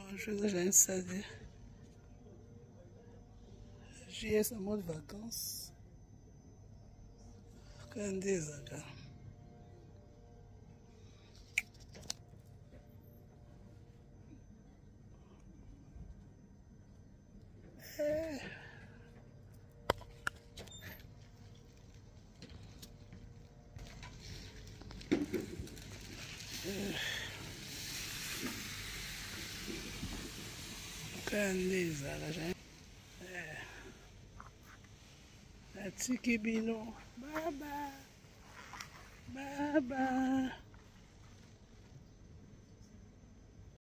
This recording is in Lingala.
Je vais déjà installer. JS en mode vacances. Quand des aga. Kaneza la Atiki bino baba